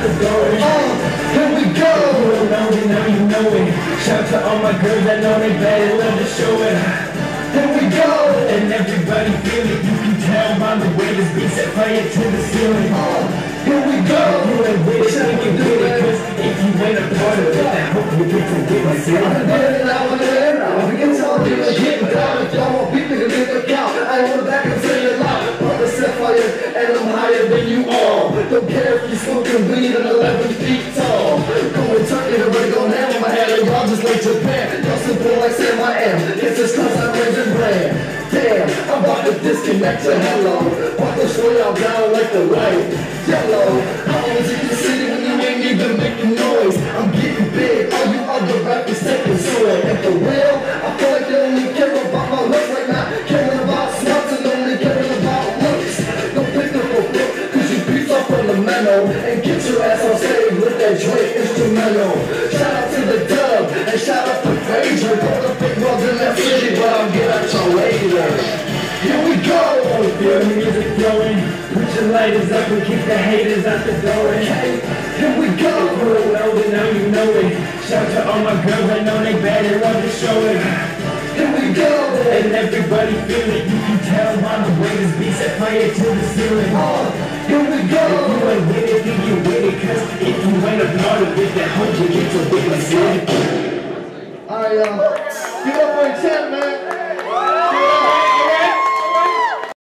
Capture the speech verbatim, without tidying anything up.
the door. Uh, here we go. If you don't know it, now you know it. Shout to all my girls, I know they better love to show it. Here we go. And everybody feel it. You can tell by the way this beat set fire to the ceiling. Uh, here we go. You ain't with it, then you with it. Cause if you ain't a part of it, I hope you get to witness it. I'm getting it out of there now. We can tell you to get down. If y'all want people to make a count, I want back and say it loud. Brother set fire and I'm higher than you all. Don't care if you smoking weed and eleven feet tall. Going turkey, everybody go ham on my head. And y'all just like Japan. Y'all simple like Sam I am. It's just cause I'm raising brand. Damn, I'm about to disconnect to hello. About to slow y'all down like the light. Yellow, how was in the city when you ain't even making noise? I'm getting big, all you other rappers taking soil. At the wheel, I feel like they only care about my looks right now. Caring about smarts and only caring about looks. Don't pick up a book, cause you beats off on the memo. And get your ass on stage with that Drake instrumental. Shout out to the dub, and shout out to Frazier. Put the big world in that city, but I'll get out your way there. Here we go! Feel the music flowing. Put your lighters up and keep the haters out the door. Hey, here we go! If you don't know it, now you know it. Shout to all my girls, I know they better love to show it. Here we go! And everybody feel it. You can tell by the way this beat set fire to the ceiling. Uh, here we go! If you ain't with it, then you with it. Cause if you ain't a part of it, then hope you get to witness it. Alright, y'all. Give up for ten, man.